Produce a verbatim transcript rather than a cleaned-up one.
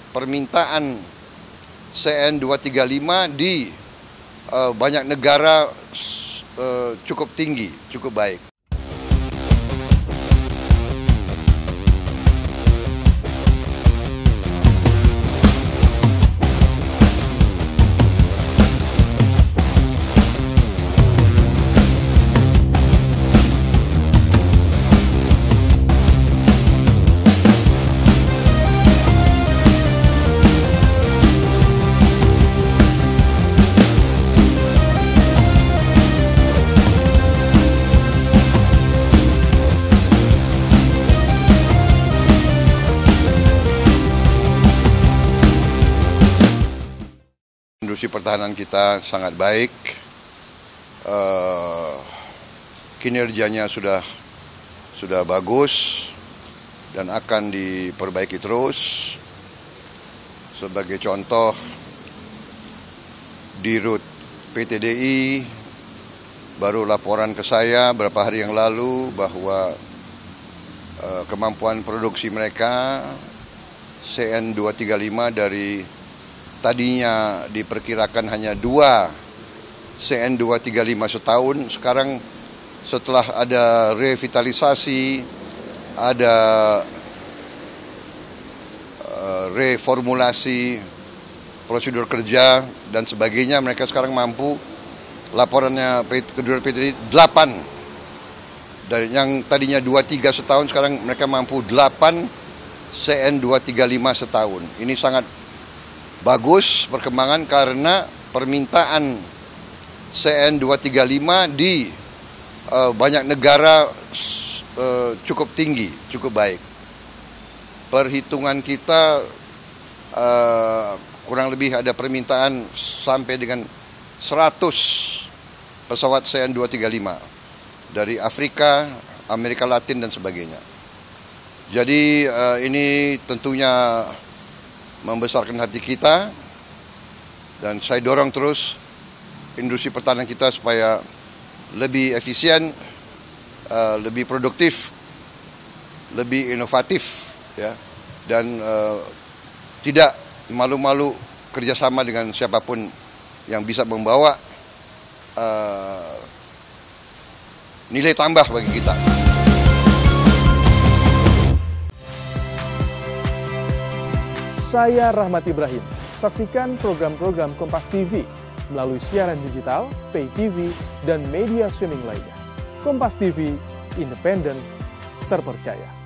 permintaan C N dua tiga lima di uh, banyak negara uh, cukup tinggi, cukup baik. Industri pertahanan kita sangat baik, uh, kinerjanya sudah sudah bagus dan akan diperbaiki terus. Sebagai contoh, Dirut P T D I baru laporan ke saya beberapa hari yang lalu bahwa uh, kemampuan produksi mereka C N dua tiga lima dari tadinya diperkirakan hanya dua C N dua tiga lima setahun, sekarang setelah ada revitalisasi, ada uh, reformulasi prosedur kerja dan sebagainya, mereka sekarang mampu, laporannya kedua P T D I delapan, dari yang tadinya dua tiga setahun sekarang mereka mampu delapan C N dua tiga lima setahun. Ini sangat bagus perkembangan karena permintaan C N dua tiga lima di uh, banyak negara uh, cukup tinggi, cukup baik. Perhitungan kita uh, kurang lebih ada permintaan sampai dengan seratus pesawat C N dua tiga lima dari Afrika, Amerika Latin dan sebagainya. Jadi uh, ini tentunya membesarkan hati kita, dan saya dorong terus industri pertahanan kita supaya lebih efisien, uh, lebih produktif, lebih inovatif, ya, dan uh, tidak malu-malu kerjasama dengan siapapun yang bisa membawa uh, nilai tambah bagi kita. Saya Rahmat Ibrahim. Saksikan program-program Kompas T V melalui siaran digital, pay T V, dan media streaming lainnya. Kompas T V, independen, terpercaya.